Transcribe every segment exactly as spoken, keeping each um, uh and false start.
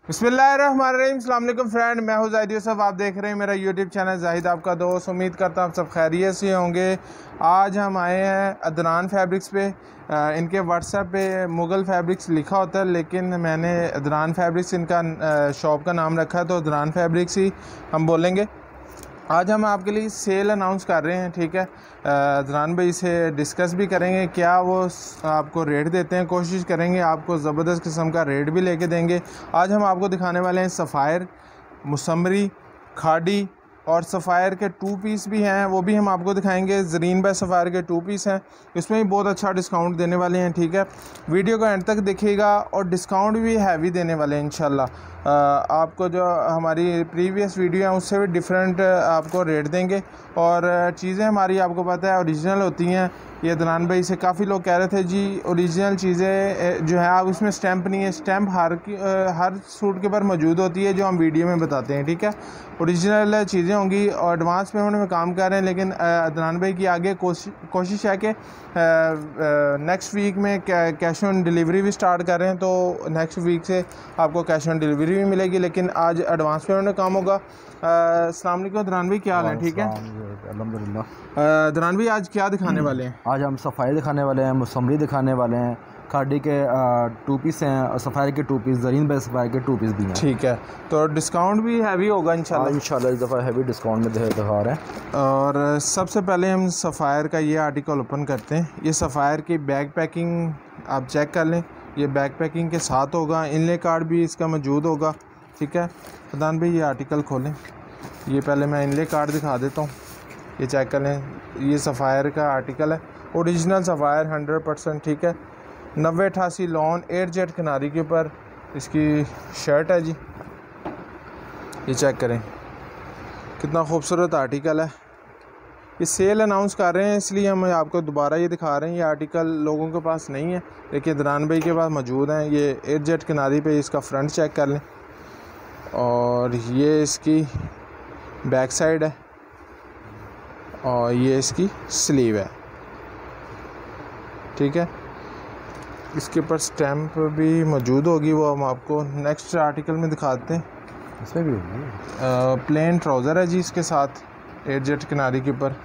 बिस्मिल्लाहिर्रहमानिर्रहीम। अस्सलाम वालेकुम फ्रेंड, मैं हूं जाहिद यूसुफ। आप देख रहे हैं मेरा यूट्यूब चैनल जाहिद आपका दोस्त। उम्मीद करता हूं आप सब खैरियत से होंगे। आज हम आए हैं अदनान फैब्रिक्स पे। इनके व्हाट्सएप पे मुगल फैब्रिक्स लिखा होता है, लेकिन मैंने अदनान फैब्रिक्स इनका शॉप का नाम रखा है, तो अदनान फैब्रिक्स ही हम बोलेंगे। आज हम आपके लिए सेल अनाउंस कर रहे हैं, ठीक है। अदनान भाई से डिस्कस भी करेंगे क्या वो आपको रेट देते हैं, कोशिश करेंगे आपको ज़बरदस्त किस्म का रेट भी लेके देंगे। आज हम आपको दिखाने वाले हैं सफ़ायर, मुसम्मरी, खाड़ी और सफ़ायर के टू पीस भी हैं, वो भी हम आपको दिखाएंगे। ज़रीन बाय सफ़ायर के टू पीस हैं, इसमें भी बहुत अच्छा डिस्काउंट देने वाले हैं, ठीक है। वीडियो को एंड तक देखिएगा और डिस्काउंट भी हैवी देने वाले हैं इंशाल्लाह। आपको जो हमारी प्रीवियस वीडियो है उससे भी डिफरेंट आपको रेट देंगे। और चीज़ें हमारी आपको पता है ओरिजिनल होती हैं। ये अदनान भाई से काफ़ी लोग कह रहे थे जी ओरिजिनल चीज़ें जो है आप इसमें स्टैंप नहीं है। स्टैंप हर की हर सूट के ऊपर मौजूद होती है, जो हम वीडियो में बताते हैं, ठीक है। ओरिजिनल चीज़ें होंगी और एडवांस पेमेंट में काम कर रहे हैं, लेकिन अदनान भाई की आगे कोशिश कोशिश है कि नेक्स्ट वीक में कैश ऑन डिलीवरी भी स्टार्ट कर रहे हैं, तो नेक्स्ट वीक से आपको कैश ऑन डिलीवरी भी मिलेगी, लेकिन आज एडवांस पेमेंट में काम होगा। अस्सलाम वालेकुम अदनान भाई, क्या हाल है? ठीक है अल्हम्दुलिल्लाह। अदनान भाई आज क्या दिखाने वाले हैं? आज हम सफ़ाई दिखाने वाले हैं, मुसम्मरी दिखाने वाले हैं, खाड़ी के टू पीस हैं और सफ़ायर के two piece, Zareen by Sapphire के टू पीस भी हैं, ठीक है। तो डिस्काउंट भी हैवी होगा इंशाल्लाह। इंशाल्लाह इस दफ़ा हैवी डिस्काउंट में दिखा रहे हैं। और सबसे पहले हम सफ़ायर का ये आर्टिकल ओपन करते हैं। ये सफ़ायर की बैग पैकिंग आप चेक कर लें, ये बैग पैकिंग के साथ होगा, इनले कार्ड भी इसका मौजूद होगा, ठीक है। अदनान भाई ये आर्टिकल खोलें। ये पहले मैं इनले कार्ड दिखा देता हूँ, ये चेक कर लें। ये सफ़ायर का आर्टिकल है, ओरिजिनल सफ़ायर हंड्रेड परसेंट, ठीक है। नब्बे अठासी लॉन एयर जेट किनारी के ऊपर इसकी शर्ट है जी, ये चेक करें कितना खूबसूरत आर्टिकल है। ये सेल अनाउंस कर रहे हैं, इसलिए हम आपको दोबारा ये दिखा रहे हैं। ये आर्टिकल लोगों के पास नहीं है, लेकिन अदनान भाई के पास मौजूद हैं। ये एयर जेट किनारी पे इसका फ्रंट चेक कर लें, और ये इसकी बैक साइड है, और ये इसकी स्लीव है, ठीक है। इसके ऊपर स्टैम्प भी मौजूद होगी, वो हम आपको नेक्स्ट आर्टिकल में दिखाते हैं। इसमें भी होगी प्लेन ट्राउज़र है जी इसके साथ एयर जेट किनारी के ऊपर,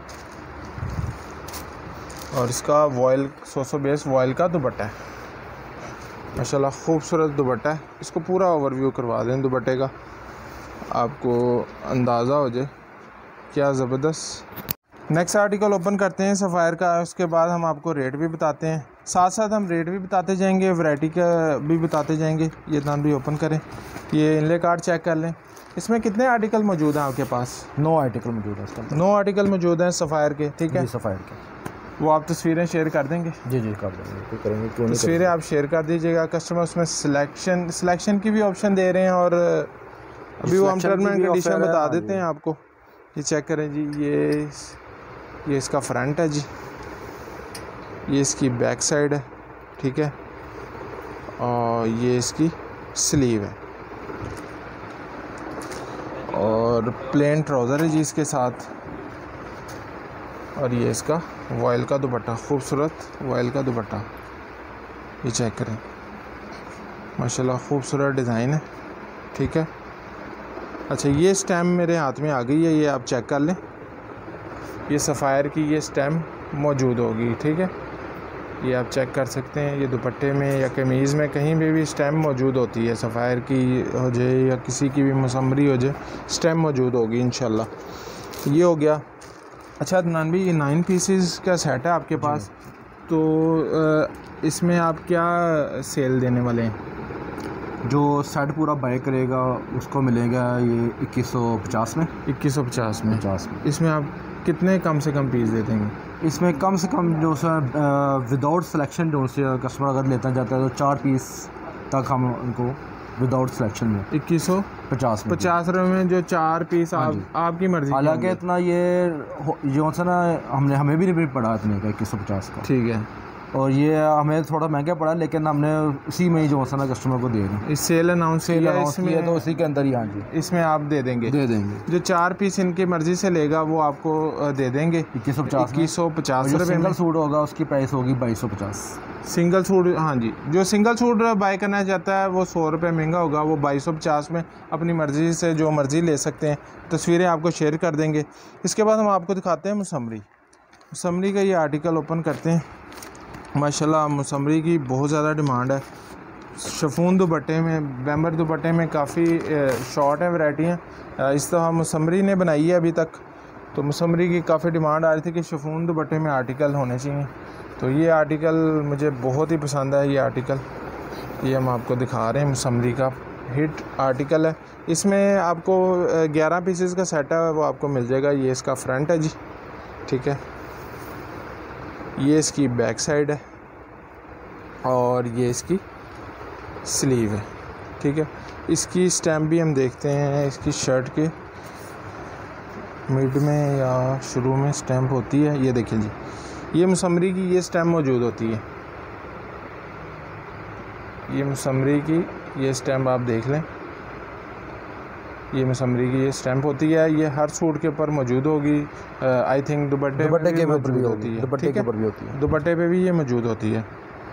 और इसका वॉयल सोसो बेस वॉयल का दुपट्टा है, माशाल्लाह खूबसूरत दुपट्टा है। इसको पूरा ओवरव्यू करवा दें दुपट्टे का, आपको अंदाज़ा हो जाए क्या ज़बरदस्त। नेक्स्ट आर्टिकल ओपन करते हैं सफ़ायर का, उसके बाद हम आपको रेट भी बताते हैं, साथ साथ हम रेट भी बताते जाएंगे, वैरायटी का भी बताते जाएंगे। ये दान भी ओपन करें, ये इनले कार्ड चेक कर लें। इसमें कितने आर्टिकल मौजूद हैं आपके पास? नौ आर्टिकल मौजूद है। नौ आर्टिकल मौजूद हैं सफ़ायर के, ठीक है। सफ़ायर के वो आप तस्वीरें शेयर कर देंगे? जी जी कर देंगे, करेंगे क्यों नहीं। तस्वीरें आप शेयर कर दीजिएगा। कस्टमर उसमें सिलेक्शन सिलेक्शन की भी ऑप्शन दे रहे हैं, और अभी वो हम टर्म एंड कंडीशन बता देते हैं आपको। ये चेक करें जी, ये ये इसका फ्रंट है जी, ये इसकी बैक साइड है, ठीक है, और ये इसकी स्लीव है, और प्लेन ट्राउज़र है जी इसके साथ, और ये इसका वॉयल का दुपट्टा, खूबसूरत वॉयल का दुपट्टा, ये चेक करें माशाल्लाह खूबसूरत डिज़ाइन है, ठीक है। अच्छा, ये स्टैम्प मेरे हाथ में आ गई है, ये आप चेक कर लें। ये सफ़ायर की ये स्टैम्प मौजूद होगी, ठीक है। ये आप चेक कर सकते हैं, ये दुपट्टे में या कमीज़ में कहीं भी भी स्टैम्प मौजूद होती है, सफ़ायर की हो जाए या किसी की भी मुसम्मरी हो जाए, स्टैम्प मौजूद होगी इंशाल्लाह। ये हो गया। अच्छा अदनान भाई, ये नाइन पीसेस का सेट है आपके पास, तो इसमें आप क्या सेल देने वाले हैं? जो सेट पूरा बाय करेगा उसको मिलेगा ये इक्कीस सौ पचास में। इक्कीस सौ पचास में पचास में इसमें आप कितने कम से कम पीस दे देंगे? इसमें कम से कम जो सर विदाउट सिलेक्शन जो से कस्टमर अगर लेता जाता है तो चार पीस तक हम उनको विदाउट सिलेक्शन में इक्कीस सौ पचास पचास रुपये में जो चार पीस आप आपकी मर्जी। हालांकि इतना ये जो सा ना हमने हमें भी नहीं पड़ा इतने का इक्कीस सौ पचास का, ठीक है। और ये हमें थोड़ा महंगा पड़ा, लेकिन हमने उसी में ही जो है ना कस्टमर को दे रहे हैं। इस सेल अनाउंस सेल किया अनाउंस किया तो उसी के अंदर ही। हाँ जी, इसमें आप दे देंगे दे देंगे। जो चार पीस इनकी मर्ज़ी से लेगा वो आपको दे देंगे इक्कीस सौ पचास इक्कीस सौ पचास रुपये। सिंगल सूट होगा उसकी प्राइस होगी बाईस सौ पचास। सिंगल सूट, हाँ जी, जो सिंगल सूट बाय करना चाहता है वो सौ रुपये महंगा होगा, वो बाईस सौ पचास में अपनी मर्ज़ी से जो मर्ज़ी ले सकते हैं। तस्वीरें आपको शेयर कर देंगे। इसके बाद हम आपको दिखाते हैं मुसम्मरी। मुसम्मरी का ये आर्टिकल ओपन करते हैं। माशाल्लाह मुसम्मरी की बहुत ज़्यादा डिमांड है। शफून दुपट्टे में, बैम्बर दुपट्टे में काफ़ी शॉर्ट है वैरायटियाँ। इस तरह मुसम्मरी ने बनाई है अभी तक, तो मुसम्मरी की काफ़ी डिमांड आ रही थी कि शफून दुपट्टे में आर्टिकल होने चाहिए। तो ये आर्टिकल मुझे बहुत ही पसंद है। ये आर्टिकल ये हम आपको दिखा रहे हैं, मुसम्मरी का हिट आर्टिकल है। इसमें आपको ग्यारह पीसेस का सेट है वो आपको मिल जाएगा। ये इसका फ्रंट है जी, ठीक है, ये इसकी बैक साइड है और ये इसकी स्लीव है, ठीक है। इसकी स्टैम्प भी हम देखते हैं। इसकी शर्ट के मिड में या शुरू में स्टैम्प होती है, ये देखिए जी, ये मुसम्मरी की ये स्टैम्प मौजूद होती है। ये मुसम्मरी की ये स्टैम्प आप देख लें, ये मुसम्मरी की ये स्टैम्प होती है। ये हर सूट के ऊपर मौजूद होगी। आई थिंक दुपट्टे दुपट्टे के ऊपर भी होती है, दुपट्टे के ऊपर भी होती है, दुपट्टे पे भी ये मौजूद होती है।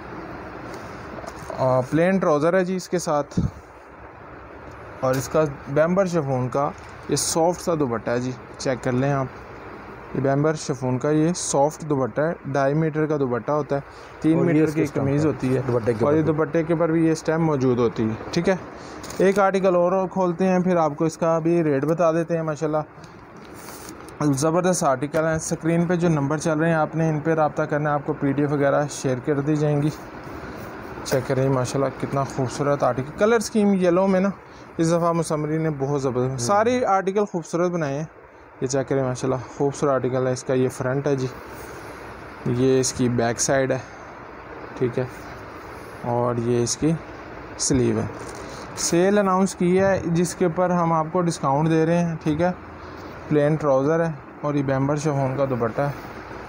प्लेन ट्राउज़र है जी इसके साथ, और इसका बैम्बर शिफॉन का ये सॉफ्ट सा दुपट्टा है जी, चेक कर लें आप। ये बैम्बर शिफॉन का ये सॉफ्ट दुपट्टा है, ढाई मीटर का दुपट्टा होता है, तीन मीटर की कमीज़ होती है दुपट्टे के, और ये दुपट्टे के ऊपर भी ये स्टैम्प मौजूद होती है, ठीक है। एक आर्टिकल और खोलते हैं, फिर आपको इसका भी रेट बता देते हैं। माशाल्लाह ज़बरदस्त आर्टिकल है। स्क्रीन पे जो नंबर चल रहे हैं आपने इन पर रब्ता करना है, आपको पीडीएफ वगैरह शेयर कर दी जाएंगी। चेक करें माशाल्लाह कितना खूबसूरत आर्टिकल, कलर स्कीम येलो में ना इस दफ़ा मुसम्मरी ने बहुत ज़बरदस्त सारी आर्टिकल खूबसूरत बनाए हैं। ये चेक करें माशाल्लाह खूबसूरत आर्टिकल है। इसका ये फ्रंट है जी, ये इसकी बैक साइड है, ठीक है, और ये इसकी स्लीव है। सेल अनाउंस की है जिसके ऊपर हम आपको डिस्काउंट दे रहे हैं, ठीक है। प्लेन ट्राउज़र है और ये बैम्बर शिफॉन का दुपट्टा है।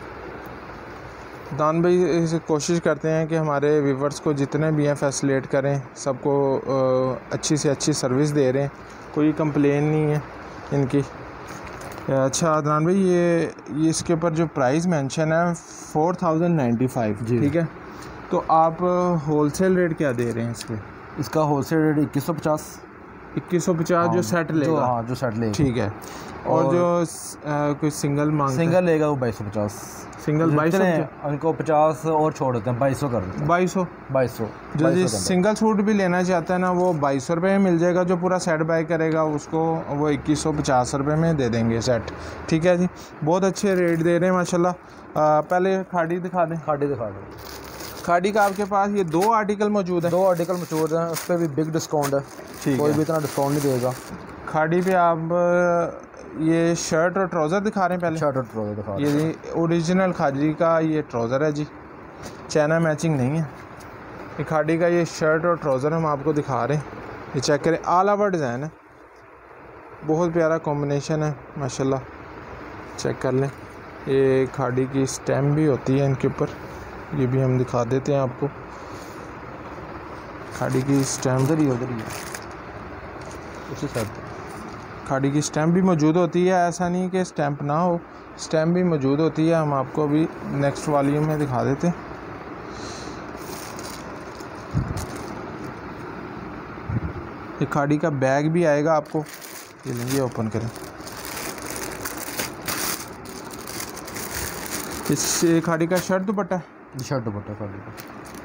दान भाई इसे कोशिश करते हैं कि हमारे व्यूवर्स को जितने भी हैं फैसिलेट करें, सबको अच्छी से अच्छी सर्विस दे रहे हैं, कोई कंप्लेन नहीं है इनकी। अच्छा अदनान भाई, ये ये इसके ऊपर जो प्राइस मेंशन है फोर थाउजेंड नाइन्टी फाइव, ठीक है, तो आप होलसेल रेट क्या दे रहे हैं इस पर? इसका होलसेल रेट इक्कीस सौ पचास इक्कीस सौ पचास जो सेट लेगा, हाँ जो सेट लेगा, ठीक है। और, और जो आ, कोई सिंगल मांगता सिंगल लेगा वो बाईस सौ पचास, सिंगल बाईस सौ, उनको पचास और छोड़ देते हैं, बाईस सौ कर देते हैं, बाईस सौ बाईस सौ जो जी सिंगल सूट भी लेना चाहता है ना वो बाईस सौ रुपये में मिल जाएगा। जो पूरा सेट बाय करेगा उसको वो इक्कीस सौ पचास रुपये में दे देंगे सेट, ठीक है जी। बहुत अच्छे रेट दे रहे हैं माशाल्लाह। पहले खाड़ी दिखा दें, खाड़ी दिखा दें। खाड़ी का आपके पास ये दो आर्टिकल मौजूद है, दो आर्टिकल मौजूद हैं, उस पर भी बिग डिस्काउंट है, ठीक कोई है, भी इतना डिस्काउंट नहीं देगा। खाड़ी पे आप ये शर्ट और ट्राउज़र दिखा रहे हैं, पहले शर्ट और ट्राउज़र दिखा रहे हैं। ये ओरिजिनल खाड़ी का ये ट्राउज़र है जी, चाइना मैचिंग नहीं है। ये खाड़ी का ये शर्ट और ट्राउज़र हम आपको दिखा रहे हैं। ये चेक करें, ऑल ओवर डिज़ाइन है, बहुत प्यारा कॉम्बिनेशन है माशाल्लाह, चेक कर लें। ये खाड़ी की स्टैम्प भी होती है इनके ऊपर, ये भी हम दिखा देते हैं आपको। खाड़ी की स्टैम्प उधर ही उधर ही उसी साइड खाड़ी की स्टैम्प भी मौजूद होती है, ऐसा नहीं कि स्टैम्प ना हो, स्टैम्प भी मौजूद होती है। हम आपको अभी नेक्स्ट वॉल्यूम में दिखा देते हैं। ये खाड़ी का बैग भी आएगा आपको, ये लेंगे ओपन करें। इस खाड़ी का शर्ट दुपट्टा, शर्ट दुपट्टा खाड़ी का,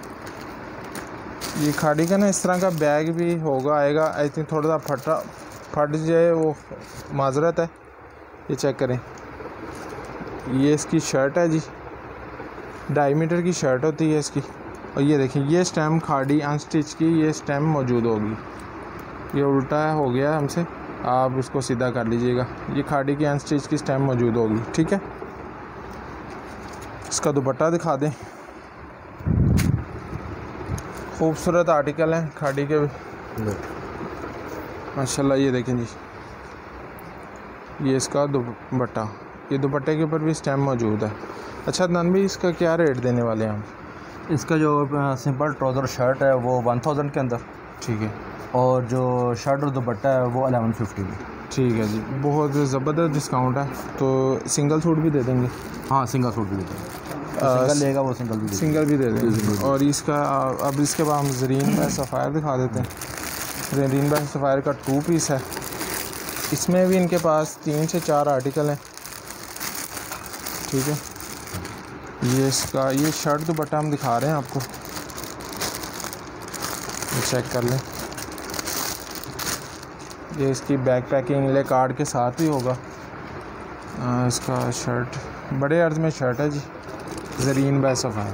ये खाड़ी का ना इस तरह का बैग भी होगा, आएगा। आई थिंक थोड़ा सा फटा फट जाए वो माजरत है। ये चेक करें, ये इसकी शर्ट है जी, ढाई मीटर की शर्ट होती है इसकी। और ये देखें, ये स्टैम्प खाड़ी अनस्टिच की ये स्टैम्प मौजूद होगी। ये उल्टा हो गया हमसे, आप इसको सीधा कर लीजिएगा। ये खाड़ी की अनस्टिच की स्टैम्प मौजूद होगी, ठीक है। इसका दुपट्टा दिखा दें, खूबसूरत आर्टिकल है खाड़ी के माशाल्लाह। ये देखें जी, ये इसका दुपट्टा, ये दुपट्टे के ऊपर भी स्टैम्प मौजूद है। अच्छा नान भाई, इसका क्या रेट देने वाले हैं हम? इसका जो सिंपल ट्राउज़र शर्ट है वो वन थाउजेंड के अंदर, ठीक है, और जो शर्ट और दुपट्टा है वो अलेवन फिफ्टी में। ठीक है जी, बहुत ज़बरदस्त डिस्काउंट है। तो सिंगल सूट भी दे देंगे? हाँ, सिंगल सूट भी दे देंगे, सिंगल लेगा वो सिंगल भी सिंगल भी दे देंगे। और इसका अब इसके बाद हम ज़रीन बाय सफ़ायर दिखा देते हैं। ज़रीन बाय सफ़ायर का टू पीस है, इसमें भी इनके पास तीन से चार आर्टिकल हैं, ठीक है। ये इसका ये शर्ट दुपट्टा हम दिखा रहे हैं आपको, ये चेक कर लें। ये इसकी बैक पैकिंग ले कार्ड के साथ ही होगा। आ, इसका शर्ट बड़े अर्ज में शर्ट है जी, ज़रीन बाय सफ़ायर।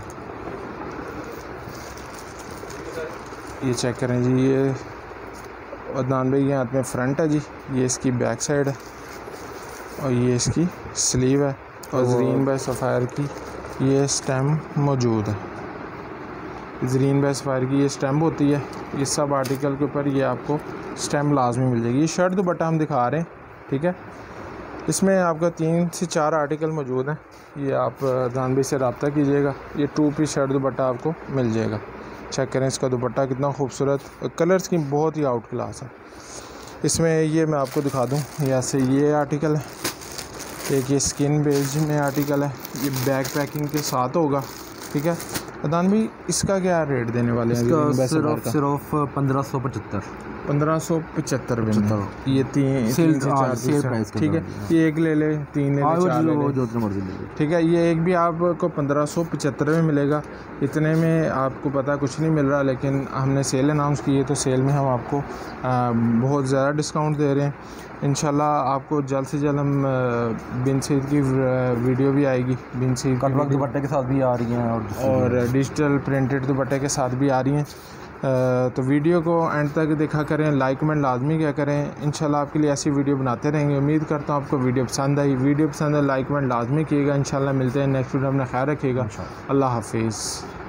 ये चेक करें जी, ये अदनान भाई के हाथ में फ्रंट है जी, ये इसकी बैक साइड है और ये इसकी स्लीव है। और ज़रीन बाय सफ़ायर की ये स्टैम्प मौजूद है। ज़रीन बाय सफ़ायर की ये स्टैम्प होती है, ये सब आर्टिकल के ऊपर ये आपको स्टैम्प लाजमी मिल जाएगी। ये शर्ट दुपट्टा हम दिखा रहे हैं, ठीक है। इसमें आपका तीन से चार आर्टिकल मौजूद हैं, ये आप जानवी से रब्ता कीजिएगा। ये टू पीस शर्ट दुपट्टा आपको मिल जाएगा। चेक करें इसका दुपट्टा कितना खूबसूरत, कलर्स की बहुत ही आउट क्लास है। इसमें ये मैं आपको दिखा दूँ, ऐसे ये आर्टिकल है, एक ये स्किन बेज में आर्टिकल है, ये बैक पैकिंग के साथ होगा, ठीक है। अदान भी इसका क्या रेट देने वाले हैं? इसका सिर्फ सिर्फ पंद्रह सौ पचहत्तर पंद्रह सौ पचहत्तर में ये तीन सेल तीन से चार सेल प्राइस, ठीक है। ये एक ले ले, तीन ले ले, चार ले ले, जो मर्जी ले ले, ठीक है। ये एक भी आपको पंद्रह सौ पचहत्तर में मिलेगा। इतने में आपको पता कुछ नहीं मिल रहा, लेकिन हमने सेल अनाउंस की है तो सेल में हम आपको आ, बहुत ज़्यादा डिस्काउंट दे रहे हैं। इंशाल्लाह आपको जल्द से जल्द हम बिन सईद की वीडियो भी आएगी, बिन सईद कटवर्क दुपट्टे के साथ भी आ रही हैं और, और डिजिटल प्रिंटेड दुपट्टे के साथ भी आ रही हैं। तो वीडियो को एंड तक देखा करें, लाइक कमेंट लाजमी क्या करें। इंशाल्लाह आपके लिए ऐसी वीडियो बनाते रहेंगे। उम्मीद करता हूँ आपको वीडियो पसंद आई। वीडियो पसंद है लाइक कमेंट लाजमी कीजिएगा। इंशाल्लाह मिलते हैं नेक्स्ट वीडियो, अपना ख्याल रखिएगा। अल्लाह हाफिज़।